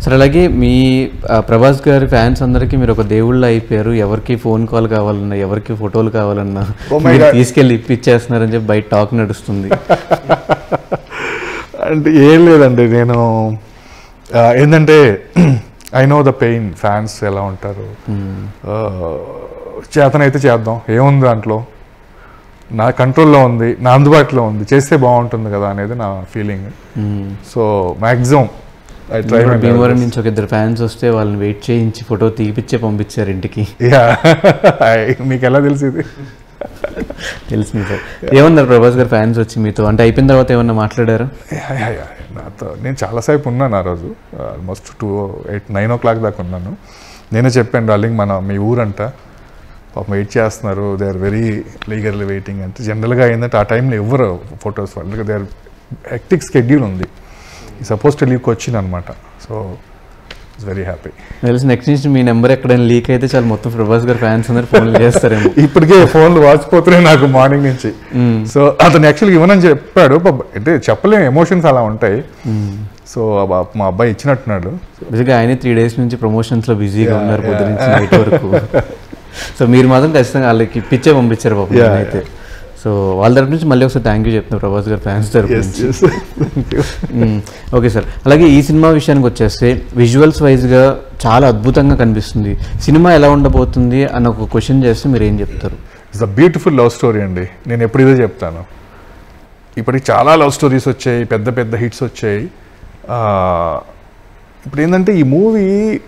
సరే, అలాగే మీ ప్రభాస్ గారి ఫ్యాన్స్ అందరికీ మీరు ఒక దేవుళ్ళ అయిపోయారు. ఎవరికి ఫోన్ కాల్ కావాలన్నా, ఎవరికి ఫోటోలు కావాలన్నా తీసుకెళ్ళి ఇప్పించేస్తున్నారని చెప్పి బయట టాక్ నడుస్తుంది. అంటే ఏం లేదండి, నేను ఏంటంటే I know the pain, fans ఎలా ఉంటారు. చేతనైతే చేద్దాం, ఏముంది దాంట్లో, నా కంట్రోల్లో ఉంది, నా అందుబాటులో ఉంది, చేస్తే బాగుంటుంది కదా అనేది నా ఫీలింగ్. సో మ్యాక్సిమం భీమవరం నుంచి ఒక 2 ఫ్యాన్స్ వస్తే వాళ్ళని వెయిట్ చేయించి ఫోటో తీపిచ్చే పంపించారు ఇంటికి. మీకు ఎలా తెలిసింది? తెలిసింది సార్. ఏమన్నారు ప్రభాస్ గారు ఫ్యాన్స్ వచ్చి మీతో? అంటే అయిపోయిన తర్వాత ఏమన్నా మాట్లాడారు? నాతో నేను చాలాసేపు ఉన్నాను ఆ రోజు, ఆల్మోస్ట్ 9 o'clock దాకా ఉన్నాను. నేనే చెప్పాను, డార్లింగ్ మీ ఊరంట, పాపం వెయిట్ చేస్తున్నారు, దే ఆర్ వెరీ లీగర్లీ వెయిటింగ్ అంటే. జనరల్గా ఏంటంటే ఆ టైంలో ఎవరు ఫొటోస్ వాళ్ళు, దే ఆర్ హెక్టిక్ స్కెడ్యూల్ ఉంది, సపోజ్ టు లీవ్కి వచ్చింది అనమాట. So it's very happy. తెలిసి నెక్స్ట్ నుంచి మీ నెంబర్ ఎక్కడైనా లీక్ అయితే చాలా మొత్తం ప్రభాస్ గారు ఫ్యాన్స్ అందరూ ఫోన్లు చేస్తారేమో. ఇప్పటికే ఫోన్లు వాచిపోతున్నాయి నాకు మార్నింగ్ నుంచి. సో అతను యాక్చువల్గా ఇవ్వనని చెప్పాడు, అంటే చెప్పలేము, ఎమోషన్స్ అలా ఉంటాయి. సో మా అబ్బాయి ఇచ్చినట్టున్నాడు. బేసిక్గా ఆయన 3 days నుంచి ప్రమోషన్స్లో బిజీగా ఉన్నారు, పొద్దు నుంచి నైట్ వరకు. సో మీరు మాత్రం ఖచ్చితంగా వాళ్ళకి పిచ్చే పంపించారు పాపం అయితే. సో వాళ్ళ తరపు నుంచి మళ్ళీ ఒకసారి థ్యాంక్ యూ చెప్తున్నాను ప్రభాస్ గారు ఫ్యాన్స్ తరపు నుంచి. ఓకే సార్, అలాగే ఈ సినిమా విషయానికి వచ్చేస్తే విజువల్స్ వైజ్గా చాలా అద్భుతంగా కనిపిస్తుంది. సినిమా ఎలా ఉండబోతుంది అని ఒక క్వశ్చన్ చేస్తే మీరు ఏం చెప్తారు? It's a beautiful love story అండి. నేను ఎప్పుడు ఇదే చెప్తాను. ఇప్పటికి చాలా లవ్ స్టోరీస్ వచ్చాయి, పెద్ద పెద్ద హిట్స్ వచ్చాయి. ఇప్పుడు ఏంటంటే ఈ మూవీ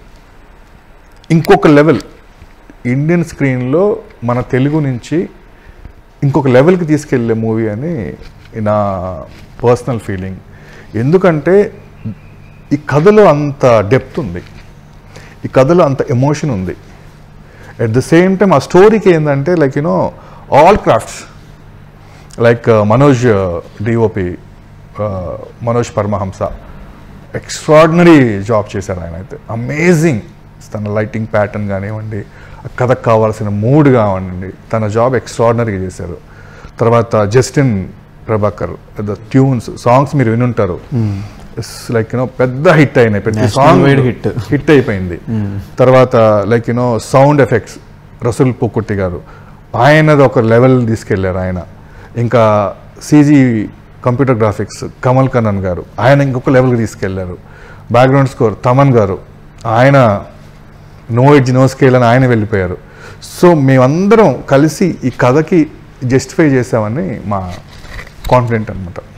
ఇంకొక లెవెల్, ఇండియన్ స్క్రీన్లో మన తెలుగు నుంచి ఇంకొక లెవెల్కి తీసుకెళ్ళే మూవీ అని నా పర్సనల్ ఫీలింగ్. ఎందుకంటే ఈ కథలో అంత డెప్త్ ఉంది, ఈ కథలో అంత ఎమోషన్ ఉంది. ఎట్ ద సేమ్ టైం ఆ స్టోరీకి ఏంటంటే like all crafts, like Manoj DOP, Manoj Paramahamsa extraordinary job చేశారు ఆయన అయితే. అమేజింగ్, తన లైటింగ్ ప్యాటర్న్ కానివ్వండి, కథకు కావాల్సిన మూడ్ కానివ్వండి, తన జాబ్ ఎక్స్ట్రాడినరీగా చేశారు. తర్వాత Justin Prabhakar, the tunes, songs మీరు వినుంటారు, లైక్ పెద్ద హిట్ అయినాయి, ప్రతి సాంగ్ హిట్ అయిపోయింది. తర్వాత like sound effects Rasool Pookutty garu, ఆయనది ఒక లెవెల్ తీసుకెళ్లారు ఆయన. ఇంకా CG computer graphics Kamal Kannan garu, ఆయన ఇంకొక లెవెల్కి తీసుకెళ్లారు. బ్యాక్గ్రౌండ్ స్కోర్ తమన్ గారు, ఆయన నో ఎడ్జ్ నో స్కేల్ అని ఆయన వెళ్ళిపోయారు. సో మేమందరం కలిసి ఈ కథకి జస్టిఫై చేసామని మా కాన్ఫిడెంట్ అనమాట.